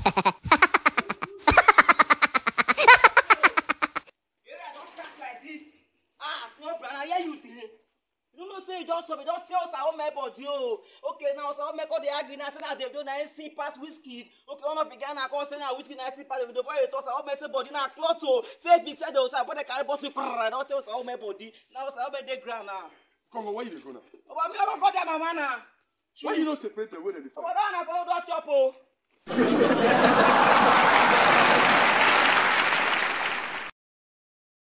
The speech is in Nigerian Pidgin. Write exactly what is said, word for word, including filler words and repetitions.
You know, say just so we don't tell us how my body. Okay, now so make all the argument say that Davido na see pass wizkid. Okay, one of the Ghana come say na wizkid na see pass Davido. Boy, toss how my say body na clot o. Say if he said those, I put the carry bottle. I don't tell us how my body. Now so how my dey ground now. Come on, where you go now? Oh, but me I go there, mama now. Why you don't separate the way they fight? Oh, don't have all that chop o.